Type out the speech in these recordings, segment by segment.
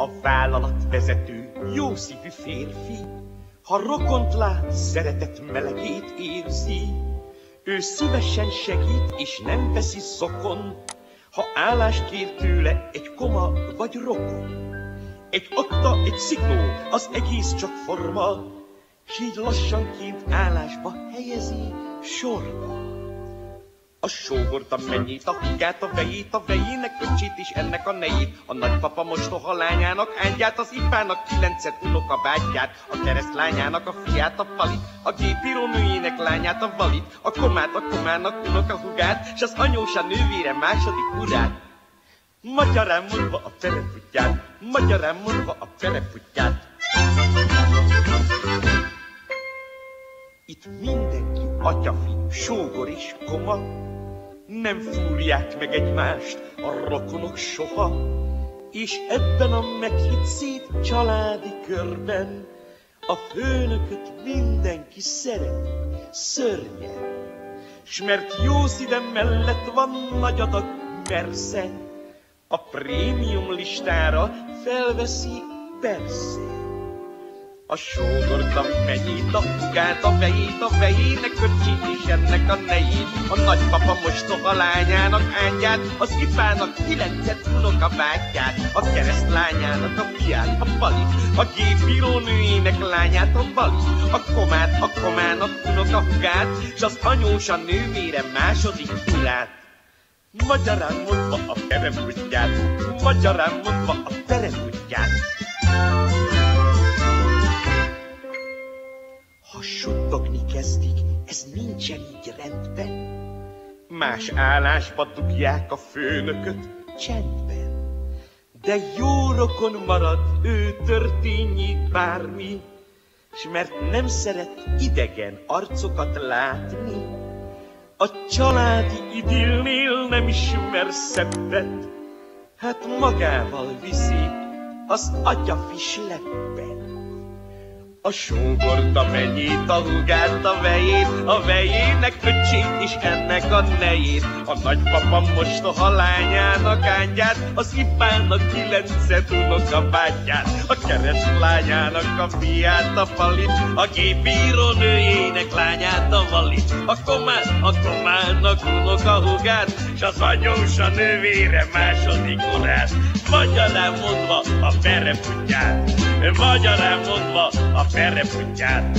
a vállalatvezető, jó szívű férfi. Ha rokont lát, szeretet melegét érzi. Ő szívesen segít, és nem veszi szokon, ha állást kér tőle egy koma vagy rokon. Egy akta, egy szikló, az egész csak forma, s így lassanként állásba helyezi sorba. A sógort, a mennyit, a húgát, a vejének öccsét és ennek a nejét, a nagypapa mostoha lányának ágyát, az ipának 9 unokabátyját, a keresztlányának a fiát, a Palit, a gépíró nőjének lányát, a Valit, a komának unokahúgát, s az anyósa nővére második urát. Magyarán mondva a pereputyát, magyarán mondva a pereputyát. Itt mindenki atyafi, sógor és koma, nem fúrják meg egymást a rokonok soha, és ebben a meghitt szép családi körben a főnököt mindenki szereti, szörnyen. S mert jó szívem mellett van nagy adag mersze, a prémium listára felveszi persze. A sógort, a mennyit, a húgát, a vejének öccsét és ennek a nejét, a nagypapa mostoha lányának ágyát, az ipának 9 unokabátyját, a keresztlányának a fiát, a Palit, a gépíró nőjének lányát, a Valit, a komának unokahúgát, s az anyósa nővére második urát. Magyarán mondva a pereputyát, magyarán mondva a pereputyát. Ha suttogni kezdik, ez nincsen így rendben, más állásba dugják a főnököt csendben. De jó rokon marad, ő történjék bármi, s mert nem szeret idegen arcokat látni, a családi idillnél nem ismer szebbet, hát magával viszi az atyafi sleppet. A sógort, a mennyit, a húgát, a vejének öccsét és ennek a nejét, a nagypapa mostoha lányának ágyát, az ipának 9 unokabátyát, a keresztlányának a fiát, a Palit, a gépíró nőjének lányát, a Valit, a komának unokahúgát, s az anyósa nővére második urát. Magyarán mondva a pereputyát, magyarán mondva a pereputyát.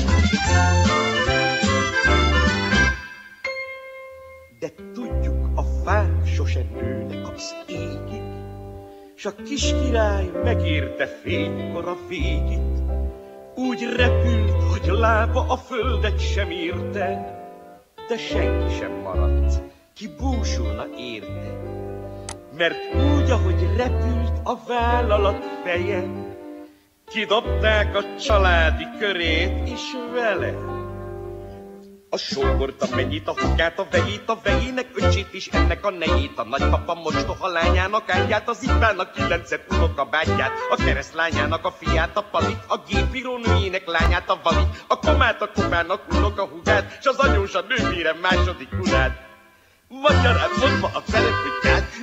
De tudjuk, a fák sose nőnek az égig, s a kis király megérte fénykor a végét. Úgy repült, hogy lába a földet sem érte, de senki sem maradt, ki búsulna érte. Mert úgy, ahogy repült a vállalat feje, kidobták a családi körét is vele. A sógort, a mennyit, a húgát, a vejének öccsét és ennek a nejét, a nagypapa mostoha lányának ágyát, az ipának 9 unokabátyát, a keresztlányának a fiát, a Palit, a gépíró nőjének lányát, a Valit, a komának unokahúgát, s az anyósa nővére második urát. Magyarán mondva a pereputyát,